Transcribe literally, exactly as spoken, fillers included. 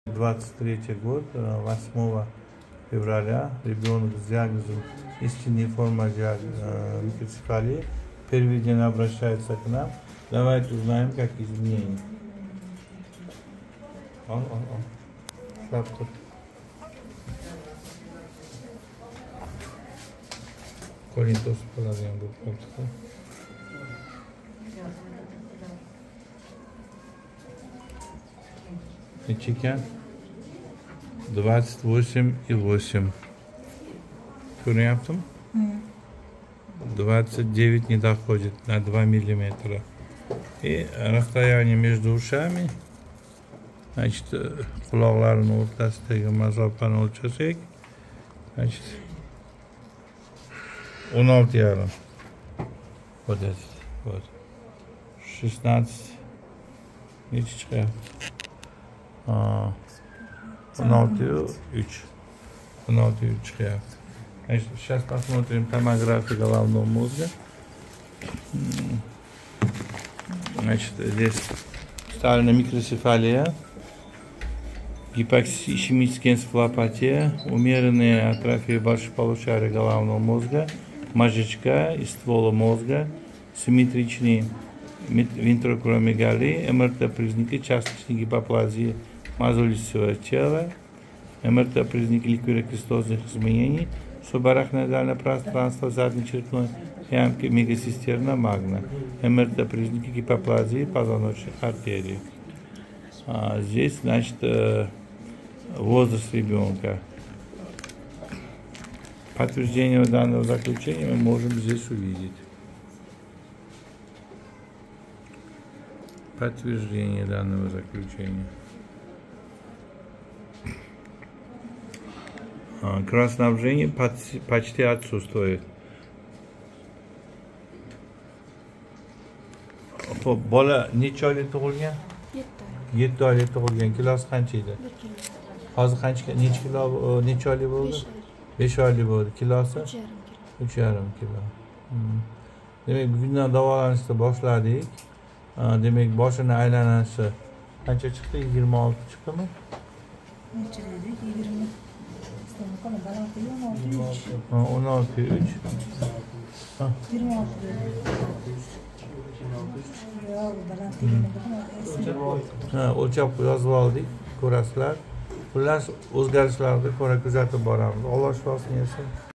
двадцать третий год, восьмого февраля, ребенок с диагнозом истинной формы микроцефалии. Первый день обращается к нам. Давайте узнаем, как изменения. Он, он, он. Шапку. Коринтос положим был пальцы. Нечекен двадцать восемь и восемь. Көрнептім? двадцать девять не доходит на два миллиметра. И расстояние между ушами, значит, құлақларының ортасындағы масофаны өлчесек, значит, он алты ярым. Вот этот, вот. шестнадцать. Нече çıkıyor. он алты и три. он алты и три. Значит, сейчас посмотрим томографию головного мозга. Значит, здесь вставлена микроцефалия, гипоксия, энцефалопатия, умеренная атрофия большеполушария головного мозга, мозжечка и ствола мозга, симметричные вентрокуломегалии, МРТ-признаки частичной гипоплазии мозолистого тела, МРТ-признаки ликвидокристозных изменений, субарахноидальное пространство задней черепной ямки, мегасистерна магна, МРТ-признаки гипоплазии позвоночных артерий. А здесь, значит, возраст ребенка. Подтверждение данного заключения мы можем здесь увидеть. Подтверждение данного заключения. Кровоснабжение почти отсутствует. Bola necha oylik tug'ilgan? yetti oylik tug'ilgan. Kilosi qancha edi? Hozir qancha necha kilo necha oylik bo'ldi? besh oylik bo'ldi. Kilosi uch yarim kilo. Demak, bugundan davolanishni boshladik. Demak, boshini aylanishi qancha chiqdi? yigirma olti chiqdimi? Necha dedik? yigirma o'n olti uch. yigirma olti. Ha, o'lchab yozib oldik, ko'rasizlar. Xullas, o'zgarishlarni ko'ra kuzatib boramiz. Alloh shifosini bersin.